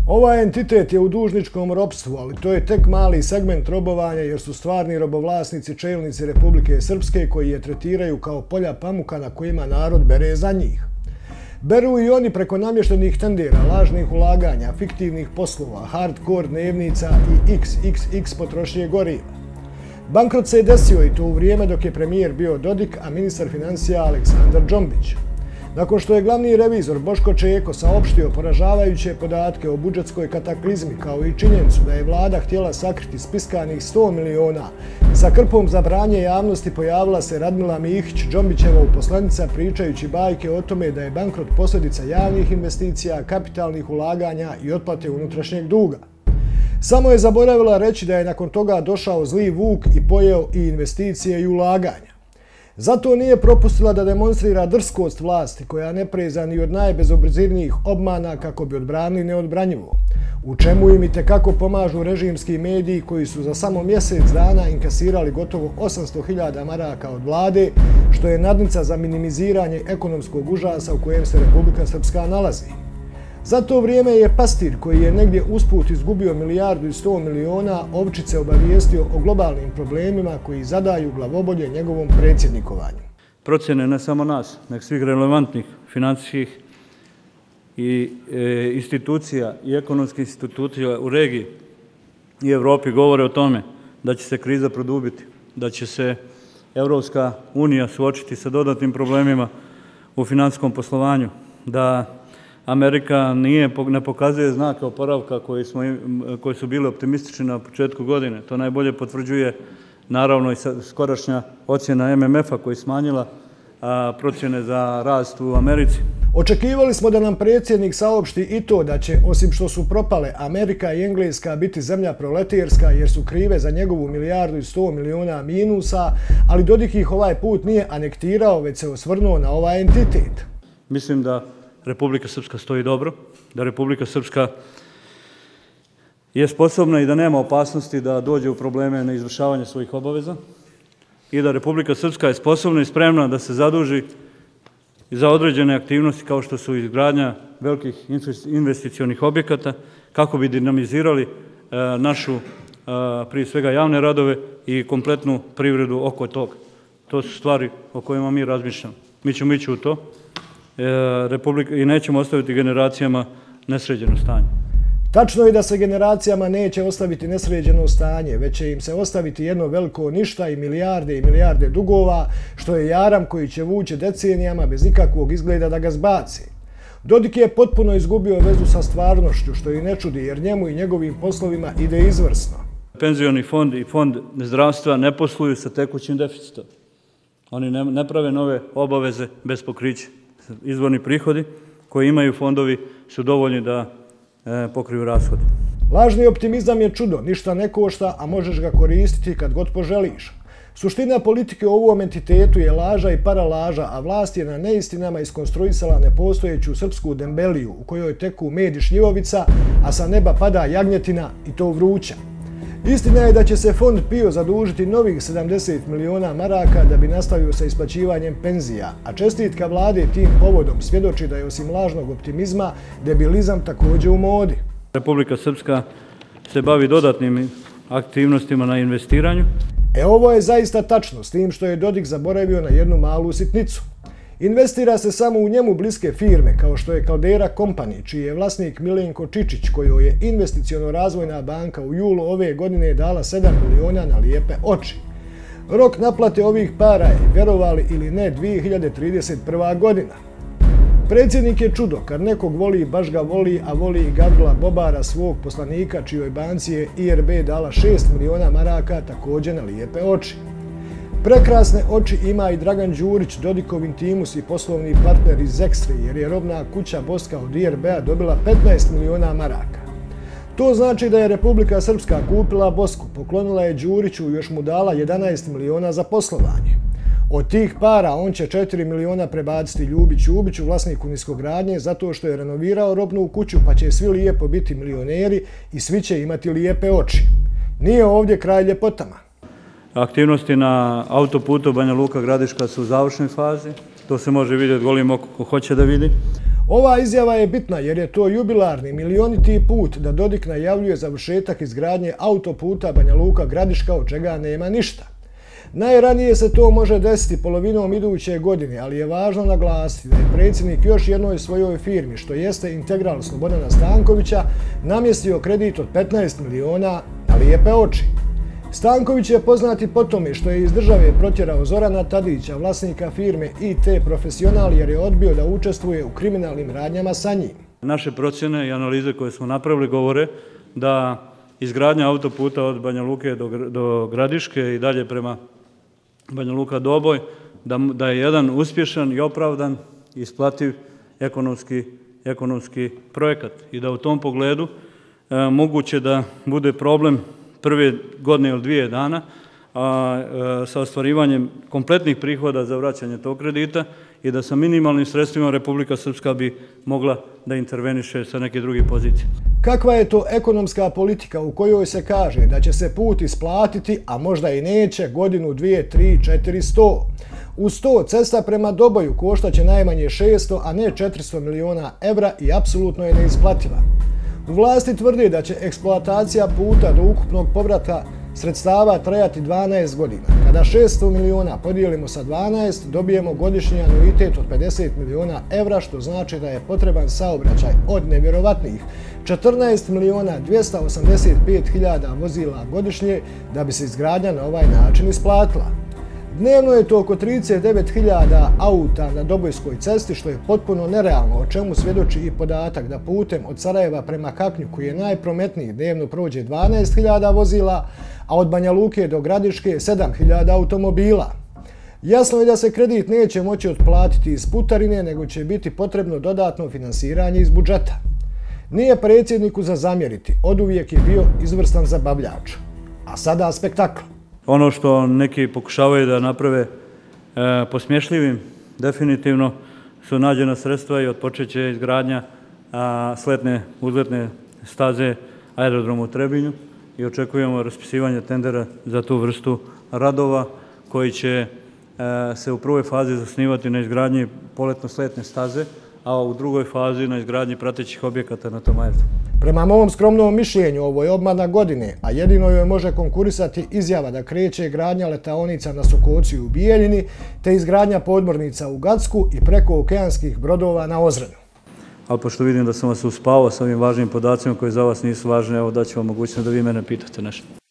Ovaj entitet je u dužničkom ropstvu, ali to je tek mali segment robovanja jer su stvarni robovlasnici čelnici Republike Srpske koji je tretiraju kao polja pamuka na kojima narod bere za njih. Beru i oni preko namještenih tendera, lažnih ulaganja, fiktivnih poslova, hardcore dnevnica i XXX potrošnje goriva. Bankrot se je desio i to u vrijeme dok je premijer bio Dodik, a ministar financija Aleksandar Džombić. Nakon što je glavni revizor Boško Čeko saopštio poražavajuće podatke o budžetskoj kataklizmi kao i činjenicu da je vlada htjela sakriti spiskanih 100 miliona, sa krpom za branje javnosti pojavila se Radmila Mihić, Džombićeva uposlenica, pričajući bajke o tome da je bankrot posljedica javnih investicija, kapitalnih ulaganja i otplate unutrašnjeg duga. Samo je zaboravila reći da je nakon toga došao zli vuk i pojeo i investicije i ulaganja. Zato nije propustila da demonstrira drskost vlasti koja ne preza ni od najbezobzirnijih obmana kako bi odbranili neodbranjivo, u čemu im itekako pomažu režimski mediji koji su za samo mjesec dana inkasirali gotovo 800.000 maraka od vlade, što je nadnica za minimiziranje ekonomskog užasa u kojem se Republika Srpska nalazi. Za to vrijeme je pastir koji je negdje usput izgubio 1,1 milijarda ovčice obavijestio o globalnim problemima koji zadaju glavobolje njegovom predsjednikovanju. Procjene ne samo nas, nego svih relevantnih financijskih i institucija i ekonomskih institucija u regiji i Evropi govore o tome da će se kriza produbiti, da će se Evropska unija suočiti sa dodatnim problemima u financijskom poslovanju, da Amerika ne pokazuje znake oporavka koji su bili optimistični na početku godine. To najbolje potvrđuje naravno i skorašnja ocjena MMF-a koja je smanjila procjene za rast u Americi. Očekivali smo da nam predsjednik saopšti i to da će, osim što su propale, Amerika i Engleska biti zemlja proleterska jer su krive za njegovu 1,1 milijarda minusa, ali Dodik ih ovaj put nije anektirao, već se osvrnuo na ovaj entitet. Mislim da Republika Srpska stoji dobro, da Republika Srpska je sposobna i da nema opasnosti da dođe u probleme na izvršavanje svojih obaveza i da Republika Srpska je sposobna i spremna da se zaduži za određene aktivnosti kao što su izgradnja velikih investicionih objekata kako bi dinamizirali našu, prije svega, javne radove i kompletnu privredu oko toga. To su stvari o kojima mi razmišljamo. Mi ćemo ići u to i nećemo ostaviti generacijama nesređeno stanje. Tačno je da se generacijama neće ostaviti nesređeno stanje, već će im se ostaviti jedno veliko ništa i milijarde dugova, što je jaram koji će vući decenijama bez ikakvog izgleda da ga zbaci. Dodik je potpuno izgubio vezu sa stvarnošću, što i ne čudi jer njemu i njegovim poslovima ide izvrsno. Penzioni fond i fond zdravstva ne posluju sa tekućim deficitom. Oni ne prave nove obaveze bez pokrića. Izvorni prihodi koji imaju fondovi su dovoljni da pokriju rashode. Lažni optimizam je čudo, ništa ne košta, a možeš ga koristiti kad god poželiš. Suština politike u ovom entitetu je laža i paralaža, a vlast je na neistinama iskonstruisala nepostojeću srpsku dembeliju u kojoj teku med i šljivovica, a sa neba pada jagnjetina i to vruća. Istina je da će se fond PIO zadužiti novih 70 miliona maraka da bi nastavio sa isplaćivanjem penzija, a čestitka vlade tim povodom svjedoči da je osim lažnog optimizma debilizam također u modi. Republika Srpska se bavi dodatnim aktivnostima na investiranju. Ovo je zaista tačno, s tim što je Dodik zaboravio na jednu malu sitnicu. Investira se samo u njemu bliske firme, kao što je Caldera Company, čiji je vlasnik Milenko Čičić, kojoj je Investiciono-razvojna banka u julu ove godine dala 7 miliona na lijepe oči. Rok naplate ovih para je, vjerovali ili ne, 2031. godina. Predsjednik je čudo, kad nekog voli, baš ga voli, a voli i Gavrila Bobara, svog poslanika, čijoj banci je IRB dala 6 miliona maraka također na lijepe oči. Prekrasne oči ima i Dragan Đurić, Dodikov intimus i poslovni partner iz Ekstre, jer je robna kuća Boska od IRB-a dobila 15 miliona maraka. To znači da je Republika Srpska kupila Bosku, poklonila je Đuriću i još mu dala 11 miliona za poslovanje. Od tih para on će 4 miliona prebaciti Ljubi Ćubiću, vlasniku niskogradnje, zato što je renovirao robnu kuću, pa će svi lijepo biti milioneri i svi će imati lijepe oči. Nije ovdje kraj ljepotama. Aktivnosti na autoputu Banja Luka-Gradiška su u završnoj fazi. To se može vidjeti golim oko ko hoće da vidi. Ova izjava je bitna jer je to jubilarni milioniti put da Dodik najavljuje završetak izgradnje autoputa Banja Luka-Gradiška, od čega nema ništa. Najranije se to može desiti polovinom iduće godine, ali je važno naglasiti da je predsjednik još jednoj svojoj firmi, što jeste Integral Slobodana Stankovića, namjestio kredit od 15 miliona na lijepe oči. Stanković je poznati po tome što je iz države protjerao Zorana Tadića, vlasnika firme IT Profesional, jer je odbio da učestvuje u kriminalnim radnjama sa njim. Naše procjene i analize koje smo napravili govore da izgradnja autoputa od Banja Luke do Gradiške i dalje prema Banja Luka-Doboj, da je jedan uspješan i opravdan, isplativ ekonomski projekat i da u tom pogledu moguće da bude problem prve godine ili 2 dana sa ostvarivanjem kompletnih prihoda za vraćanje tog kredita i da sa minimalnim sredstvima Republika Srpska bi mogla da interveniše sa neke druge pozicije. Kakva je to ekonomska politika u kojoj se kaže da će se put isplatiti, a možda i neće, godinu, 2, 3, 4, 100? Uz to, cesta prema Doboju koštaće najmanje 600, a ne 400 miliona evra i apsolutno je neisplativa. U vlasti tvrdi da će eksploatacija puta do ukupnog povrata sredstava trajati 12 godina. Kada 600 miliona podijelimo sa 12, dobijemo godišnji anuitet od 50 miliona evra, što znači da je potreban saobraćaj od nevjerovatnih 14 miliona 285 hiljada vozila godišnje da bi se izgradnja na ovaj način isplatila. Dnevno je to oko 39.000 auta na Dobojskoj cesti, što je potpuno nerealno, o čemu svjedoči i podatak da putem od Sarajeva prema Kaknju, koji je najprometniji, dnevno prođe 12.000 vozila, a od Banja Luke do Gradiške 7.000 automobila. Jasno je da se kredit neće moći otplatiti iz putarine, nego će biti potrebno dodatno finansiranje iz budžeta. Nije predsjedniku za zamjeriti, oduvijek je bio izvrstan zabavljač. A sada spektakl. Ono što neki pokušavaju da naprave posmješljivim, definitivno su nađena sredstva i otpočeće izgradnja sletne uzletne staze aerodroma u Trebinju i očekujemo raspisivanje tendera za tu vrstu radova koji će se u prvoj fazi zasnivati na izgradnji poletno-sletne staze, a u drugoj fazi na izgradnji pratećih objekata na tom aerodromu. Prema mom skromnom mišljenju, ovo je obmana godine, a jedino joj može konkurisati izjava da kreće gradnja letaonica na Sokoci u Bijeljini, te izgradnja podmornica u Gacku i prekookeanskih brodova na Ozrenju. Ali pošto vidim da sam vas uspavao sa ovim važnim podacima koji za vas nisu važni, evo daću vam mogućnost da vi mene pitate nešto.